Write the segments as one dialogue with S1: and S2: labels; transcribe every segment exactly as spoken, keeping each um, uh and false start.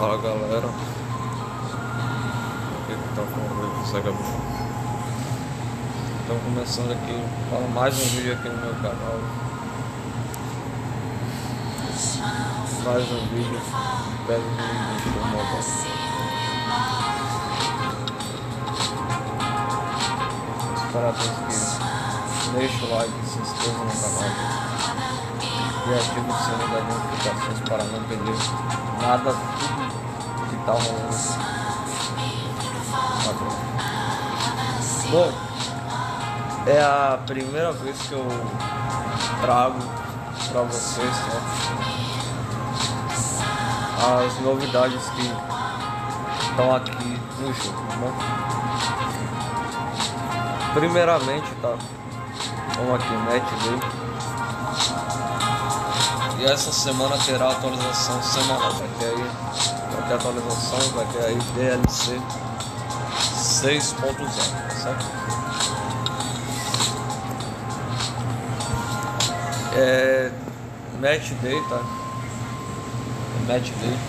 S1: Fala galera, o que que tá falando isso aqui? Então começando aqui para mais um vídeo aqui no meu canal. Mais um vídeo, pego um vídeo do modo. Parabéns que deixa o like, se inscreva no canal e ative o sininho das notificações para não perder nada que tá rolando. Bom, é a primeira vez que eu trago para vocês, tá? As novidades que estão aqui no jogo, né? Primeiramente, tá? Vamos aqui, Match Day. E essa semana terá atualização semanal. Vai ter aí, vai ter atualização, vai ter aí D L C seis ponto zero, tá certo? É Match Day, tá? Match Day.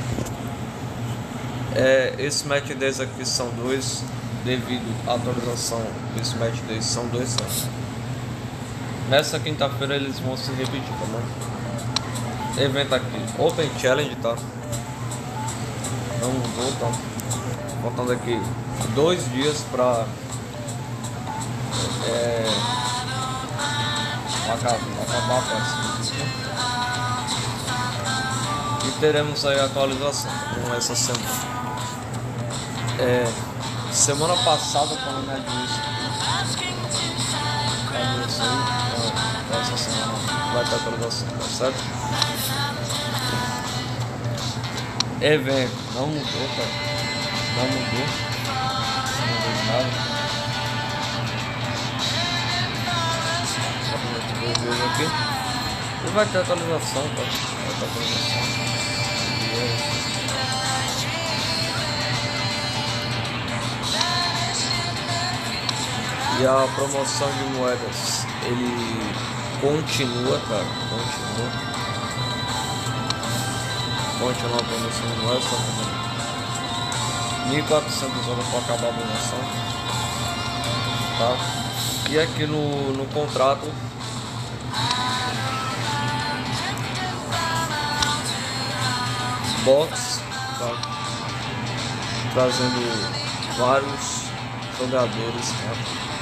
S1: É, esse Match Days aqui são dois, devido à atualização desse Match Days, são dois anos. Nessa quinta-feira eles vão se repetir, tá bom? Evento aqui, Open Challenge, tá? Não mudou, tá? Faltando aqui dois dias pra é, acabar, acabar a próxima. E teremos aí a atualização com essa semana. É, semana passada, quando eu disse, isso aí, é, essa semana vai ter atualização, tá certo? Evento, não mudou, tá? Não mudou, não mudou de nada. Só para ver dois aqui. E vai ter atualização, tá? Vai ter atualização. E a promoção de moedas, ele continua, cara, continua. Continua a promoção de moedas, só que mil e quatrocentas horas para acabar a promoção, tá? E aqui no, no contrato, box, tá? Trazendo vários jogadores, tá?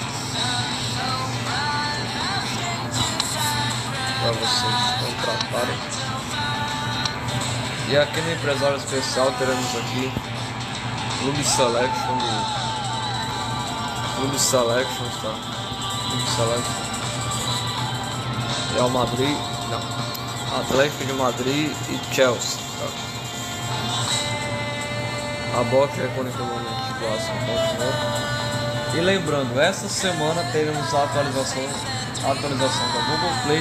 S1: Para vocês contratarem. E aqui no empresário especial teremos aqui Clube Selection do Clube Selection, tá? Clube Selection Real Madrid, não, Atlético de Madrid e Chelsea, tá? A box é economicamente clássica, continua. E lembrando, essa semana teremos a atualização, a atualização da Google Play.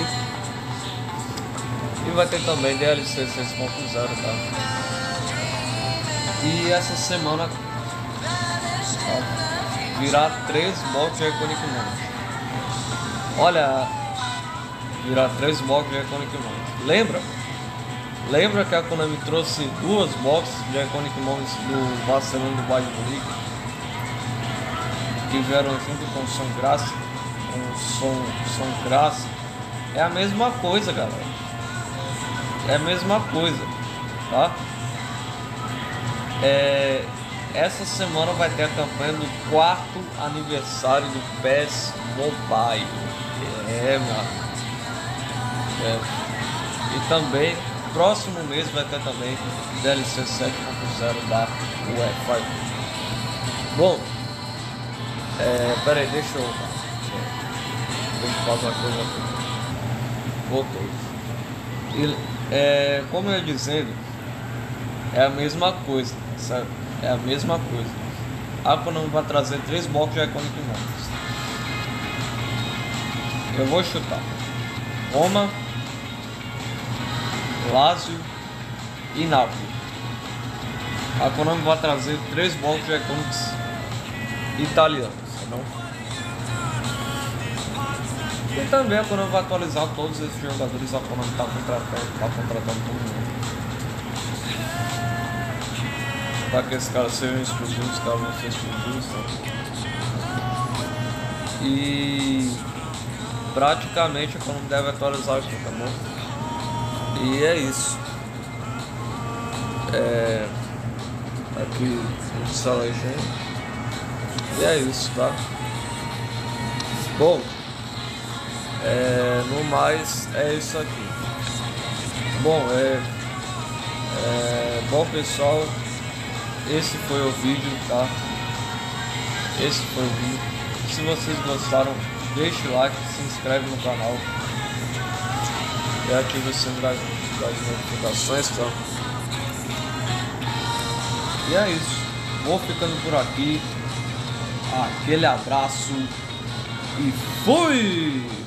S1: E vai ter também D L C seis ponto zero, tá? E essa semana ó, virá três boxes de Iconic Moment. Olha, virá três boxes de Iconic Moment. Lembra? Lembra que a Konami trouxe duas boxes de Iconic Moments do Barcelona e do Bayern de Munique, que vieram junto com o Som Graça, com o Som, Som Graça? É a mesma coisa, galera. É a mesma coisa, tá? É, essa semana vai ter a campanha do quarto aniversário do P E S Mobile. É, mano. É. E também, próximo mês vai ter também D L C sete ponto zero da UEFA. Bom, é, pera aí, deixa eu... Deixa eu fazer uma coisa aqui. Voltei. E, É, como eu ia dizendo, é a mesma coisa, sabe? É a mesma coisa. A Konami vai trazer três blocos de Iconic Moments. Eu vou chutar Roma, Lazio e Napoli. A Konami vai trazer três blocos de Iconics italianos, tá bom? E também a Konami vai atualizar todos esses jogadores. A Konami está contratando, tá contratando todo mundo. Para que esses caras sejam explosivos, caras vão ser explosivos. Tá? E praticamente é como deve atualizar aqui, tá bom? E é isso. É... Aqui essa legenda. E é isso, tá? Bom, é... no mais é isso aqui. Bom, é... é... Bom pessoal, esse foi o vídeo, tá? Esse foi o vídeo. Se vocês gostaram, deixe o like, se inscreve no canal e ative o sino das, das notificações, tá? E é isso. Vou ficando por aqui. Aquele abraço e fui!